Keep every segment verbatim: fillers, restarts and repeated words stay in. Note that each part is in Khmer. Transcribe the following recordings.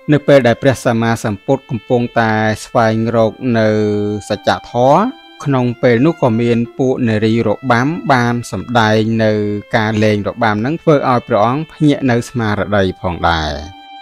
នៅពេលដែលព្រះសម្មាសម្ពុទ្ធកំពុងតែស្វែងរកនៅសច្ចធម៌ក្នុងពេលនោះក៏មានពួកនារីរបាំបានសម្ដែងនៅការលេងរបាំហ្នឹងធ្វើឲ្យព្រះអង្គភ្ញាក់នៅស្មារតីផងដែរ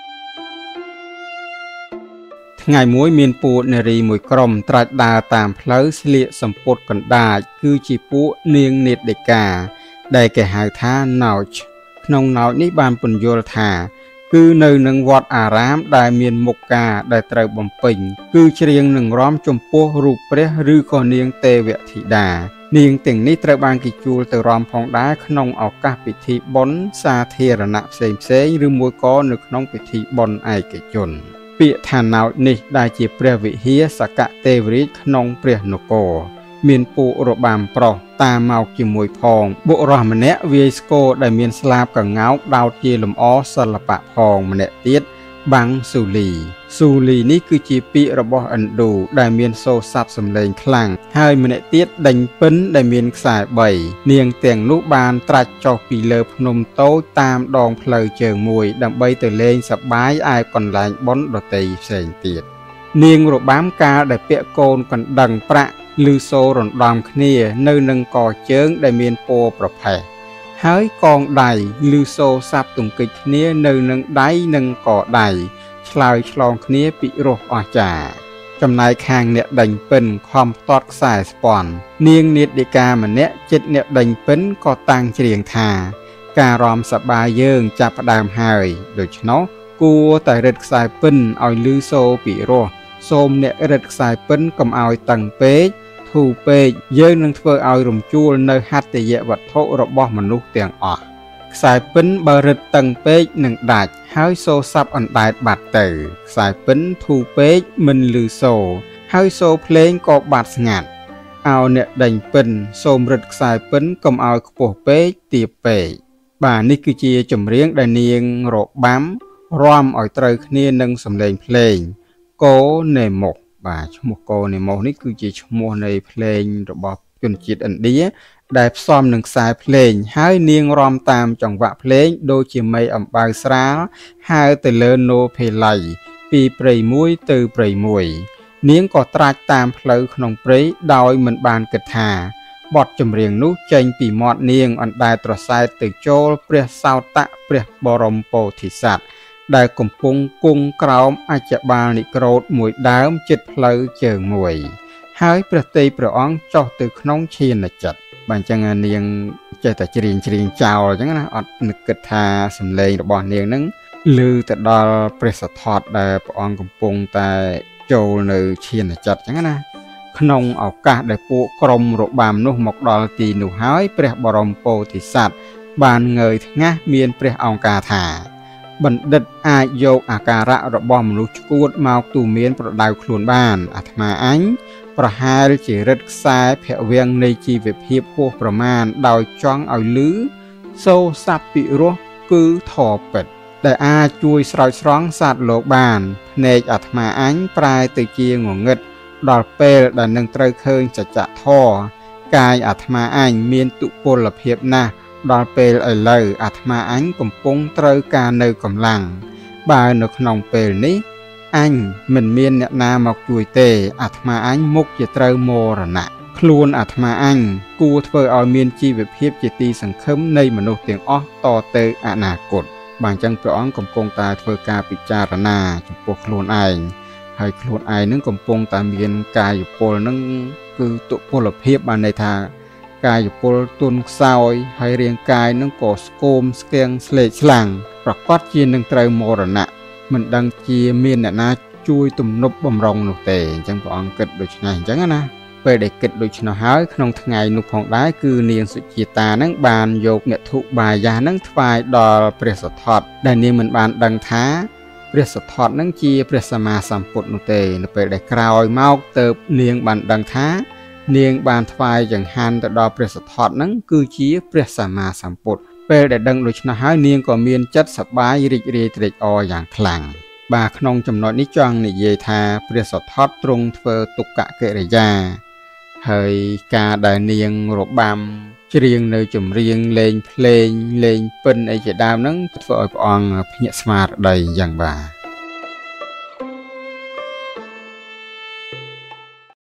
ថ្ងៃមួយមានពួកនារីមួយក្រុមត្រាច់ដើរតាមផ្លូវស្លៀកសំពត់កណ្ដាលគឺជាពួកនាងនេតិកាដែលគេហៅថាណោចក្នុងណោចនេះបានពន្យល់ថាគឺនៅនឹងវត្តអារាមដែលមានមុខការដែលត្រូវបំពេញគឺច្រៀងនឹងរាំចំពោះរូបព្រះឬក៏នាងទេវធីតានាងទាំងនេះត្រូវបានគេជួលទៅរាំផងដែរក្នុងឱកាសពិធីបុណ្យសាធារណៈផ្សេងផ្សេងឬមួយក៏នៅក្នុងពិធីបុណ្យឯកជនពាក្យថាណោចនេះដែលជាព្រះវិហារសកទេវរាជក្នុងព្រះនគរមានពួករបាំប្រុសតាមមកជាមួយផងបុរសម្នាក់វាយស្គរដែលមានស្លាបកង្កោកដោតជាលម្អសិល្បៈផងម្នាក់ទៀតបាំងស៊ូលីស៊ូលីនេះគឺជាពាក្យរបស់ឥណ្ឌូដែលមានសូរស័ព្ទសំឡេងខ្លាំងហើយម្នាក់ទៀតដេញពិនដែលមានខ្សែបីនាងទាំងនោះបានត្រាច់ចុះពីលើភ្នំតូចតាមដងផ្លូវជើងមួយដើម្បីទៅលេងសប្បាយឯកន្លែងបុណ្យដទៃផ្សេងទៀតនាងរបាំកាលដែលពាក់កូនកណ្ដឹងប្រាក់ឬសូររំដំគ្នានៅនឹងកជើងដែលមានពណ៌ប្រផេះហើយកងដៃឬសូរសាប់ទង្គិចគ្នានៅនឹងដៃនិងកដៃឆ្លើយឆ្លងគ្នាពិរោះអស្ចារ្យចំណែកខាងអ្នកដេញពិនខំផ្ទាត់ខ្សែស្ពាន់នាងនាតិកាម្នាក់ចិត្តអ្នកដេញពិនក៏តាំងច្រៀងថាការរំសប្បាយយើងចាប់ផ្ដើមហើយដូច្នោះគួរតែរឹតខ្សែពិនឲ្យឮសូរពិរោះសូមអ្នករឹតខ្សែពិនកុំឲ្យតឹងពេកធូរពេកយើងនឹងធ្វើឲ្យរំជួលនៅហត្ថយវត្ថុរបស់មនុស្សទាំងអស់ខ្សែពិនបើរឹតតឹងពេកនឹងដាច់ហើយសូរសាប់អណ្ដែតបាត់ទៅខ្សែពិនធូរពេកមិនឮសូរហើយសូរភ្លេងក៏បាត់ស្ងាត់ឲ្យអ្នកដេញពិនសូមរឹតខ្សែពិនកុំឲ្យខ្ពស់ពេកទាបពេកបាទនេះគឺជាចម្រៀងដែលនាងរបាំរាំឲ្យត្រូវគ្នានឹងសំឡេងភ្លេងកូនេម៉ុសបាទឈ្មោះកូនេម៉ុសនេះគឺជាឈ្មោះនៃភ្លេងរបស់ជនជាតិឥណ្ឌាដែលផ្សំនឹងខ្សែភ្លេងហើយនាងរាំតាមចង្វាក់ភ្លេងដូចជាមេអំបៅស្រាលហើរទៅលើណូភេល័យពីព្រៃមួយទៅព្រៃមួយនាងក៏ត្រាច់តាមផ្លូវក្នុងព្រៃដោយមិនបានគិតថាបទចម្រៀងនោះចេញពីមាត់នាងអណ្ដែតត្រសែតទៅចូលព្រះសោតៈព្រះបរមពោធិសត្វដែលកំពុងគង់ក្រោមអច្ចបាលនិក្រូធមួយដើមជិតផ្លូវជើងមួយហើយព្រះទ័យព្រះអង្គចុះទៅក្នុងឈានចិត្តបាទអញ្ចឹងនាងចេះតែច្រៀងច្រៀងចោលអញ្ចឹងណាអត់នឹកគិតថាសំឡេងរបស់នាងហ្នឹងឮទៅដល់ព្រះសទ្ធត្ថដែលព្រះអង្គកំពុងតែចូលនៅឈានចិត្តអញ្ចឹងណាក្នុងឱកាសដែលពួកក្រុមរបាំនោះមកដល់ទីនោះហើយព្រះបរមពោធិសត្វបានងើយថ្ងាសមានព្រះអង្គការថាបណ្ឌិតអាចយកអាការៈរបស់មនុស្សឆ្កួតមកទូមានប្រដៅខ្លួនបានអាត្មាអញប្រហែលជារិទ្ធខ្សែភវាំងនៃជីវភាពហួសប្រមាណដោយចង់ឲ្យលឺសូរស័ព្ទពិរោះគឺធម៌ពិតដែលអាចជួយស្រោចស្រង់សត្វលោកបានភ្នែកអាត្មាអញប្រែទៅជាងងឹតដល់ពេលដែលនឹងត្រូវឃើញសច្ចធម៌កាយអាត្មាអញមានទុពលភាពណាស់ដល់ពេលឥឡូវអាត្មាអញកំពុងត្រូវការនៅកម្លាំងបើនៅក្នុងពេលនេះអញមិនមានអ្នកណាមកជួយទេអាត្មាអញមុខជាត្រូវមរណៈខ្លួនអាត្មាអញគួរធ្វើឲ្យមានជីវភាពជាទីសង្ឃឹមនៃមនុស្សទាំងអស់តទៅអនាគតបាទអញ្ចឹងព្រះអង្គកំពុងតែធ្វើការពិចារណាចំពោះខ្លួនឯងហើយខ្លួនឯងនឹងកំពុងតែមានកាយពលនឹងគឺទុពលភាពបានន័យថាកាយពលទុនខ្សោយហើយរាងកាយនឹងក៏ស្គមស្គាំងស្លេកស្លាំងប្រកាសជានឹងត្រូវមរណៈមិនដឹងជាមានអ្នកណាជួយទំនប់បំរុងនោះទេអញ្ចឹងព្រះអង្គគិតដូច្នេះអញ្ចឹងណាពេលដែលគិតដូច្នោះហើយក្នុងថ្ងៃនោះផងដែរគឺនាងសុជាតានឹងបានយកមធុបាយានឹងថ្វាយដល់ព្រះសទ្ធត្ថដែលនាងមិនបានដឹងថាព្រះសទ្ធត្ថនឹងជាព្រះសម្មាសម្ពុទ្ធនោះទេនៅពេលដែលក្រោយមកទៅនាងបានដឹងថានាងបានថ្វាយចង្ហាន់ទៅដល់ព្រះសទ្ធត្ថនឹងគឺជាព្រះសម្មាសម្ពុទ្ធពេលដែលដឹងដូច្នោះហើយនាងក៏មានចិត្តសប្បាយរីករាយត្រេកអរយ៉ាងខ្លាំងបាទក្នុងចំណុចនេះចង់និយាយថាព្រះសទ្ធត្ថទ្រង់ធ្វើទុក្កកិរិយាហើយការដែលនាងរបាំច្រៀងនៅចម្រៀងលេងភ្លេងលេងពិណអីជាដើមហ្នឹងធ្វើឲ្យព្រះអង្គភ្ញាក់ស្មារតីយ៉ាងបាទ